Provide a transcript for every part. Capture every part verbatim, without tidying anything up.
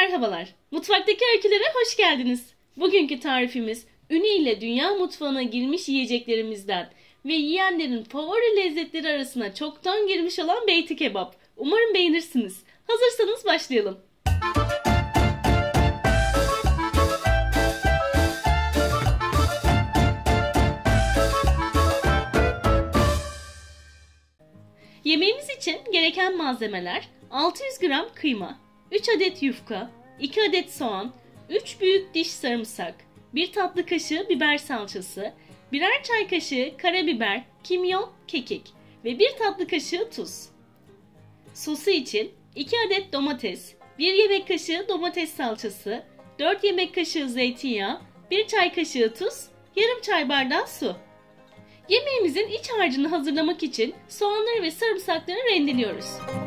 merhabalar. Mutfaktaki öykülere hoş geldiniz. Bugünkü tarifimiz ünü ile dünya mutfağına girmiş yiyeceklerimizden ve yiyenlerin favori lezzetleri arasına çoktan girmiş olan beyti kebap. Umarım beğenirsiniz. Hazırsanız başlayalım. Yemeğimiz için gereken malzemeler: altı yüz gram kıyma, üç adet yufka, iki adet soğan, üç büyük diş sarımsak, bir tatlı kaşığı biber salçası, birer çay kaşığı karabiber, kimyon, kekik ve bir tatlı kaşığı tuz. Sosu için iki adet domates, bir yemek kaşığı domates salçası, dört yemek kaşığı zeytinyağı, bir çay kaşığı tuz, yarım çay bardağı su. Yemeğimizin iç harcını hazırlamak için soğanları ve sarımsakları rendeliyoruz.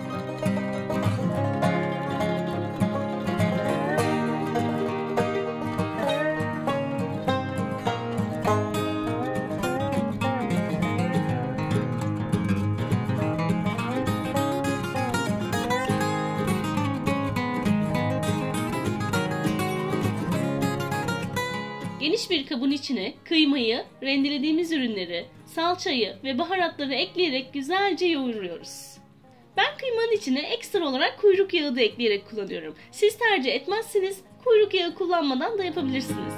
Geniş bir kabın içine kıymayı, rendelediğimiz ürünleri, salçayı ve baharatları ekleyerek güzelce yoğuruyoruz. Ben kıymanın içine ekstra olarak kuyruk yağı da ekleyerek kullanıyorum. Siz tercih etmezseniz kuyruk yağı kullanmadan da yapabilirsiniz.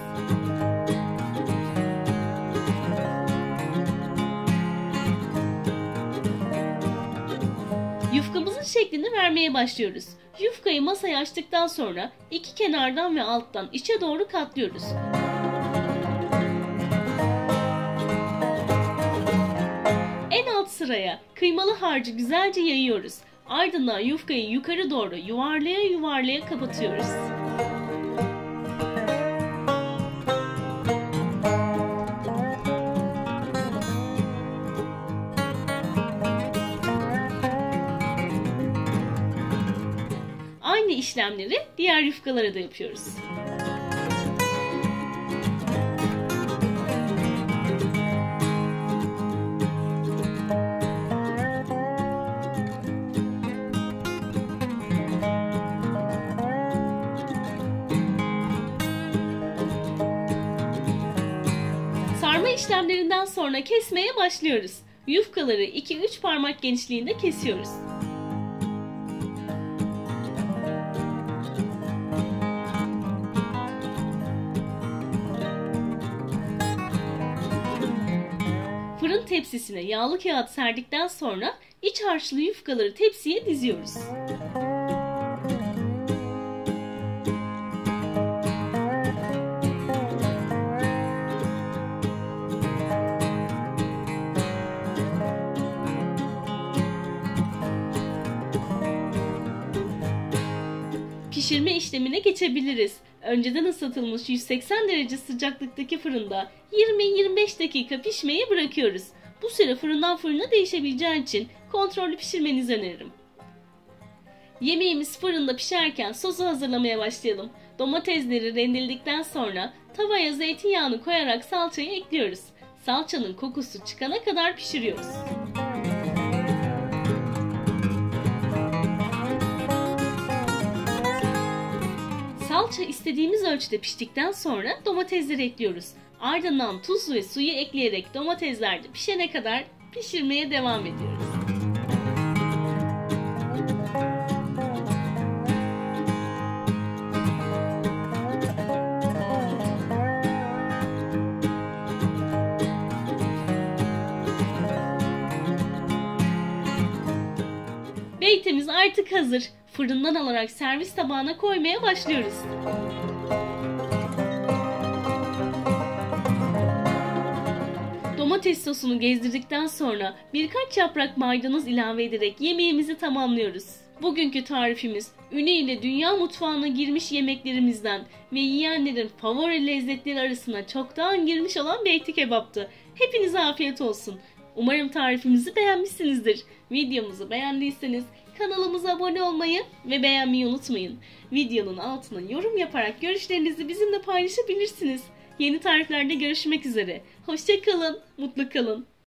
Yufkamızın şeklini vermeye başlıyoruz. Yufkayı masaya açtıktan sonra iki kenardan ve alttan içe doğru katlıyoruz. En alt sıraya kıymalı harcı güzelce yayıyoruz. Ardından yufkayı yukarı doğru yuvarlaya yuvarlaya kapatıyoruz. Aynı işlemleri diğer yufkalara da yapıyoruz. Sarma işlemlerinden sonra kesmeye başlıyoruz. Yufkaları iki üç parmak genişliğinde kesiyoruz. Fırın tepsisine yağlı kağıt serdikten sonra iç harçlı yufkaları tepsiye diziyoruz. Pişirme işlemine geçebiliriz. Önceden ısıtılmış yüz seksen derece sıcaklıktaki fırında yirmi yirmi beş dakika pişmeye bırakıyoruz. Bu süre fırından fırına değişebileceği için kontrollü pişirmenizi öneririm. Yemeğimiz fırında pişerken sosu hazırlamaya başlayalım. Domatesleri rendeledikten sonra tavaya zeytinyağını koyarak salçayı ekliyoruz. Salçanın kokusu çıkana kadar pişiriyoruz. Salça istediğimiz ölçüde piştikten sonra domatesleri ekliyoruz. Ardından tuz ve suyu ekleyerek domatesler de pişene kadar pişirmeye devam ediyoruz. Beytimiz artık hazır. Fırından alarak servis tabağına koymaya başlıyoruz. Domates sosunu gezdirdikten sonra birkaç yaprak maydanoz ilave ederek yemeğimizi tamamlıyoruz. Bugünkü tarifimiz ünü ile dünya mutfağına girmiş yemeklerimizden ve yiyenlerin favori lezzetleri arasına çoktan girmiş olan beyti kebaptı. Hepinize afiyet olsun. Umarım tarifimizi beğenmişsinizdir. Videomuzu beğendiyseniz kanalımıza abone olmayı ve beğenmeyi unutmayın. Videonun altına yorum yaparak görüşlerinizi bizimle paylaşabilirsiniz. Yeni tariflerde görüşmek üzere. Hoşça kalın, mutlu kalın.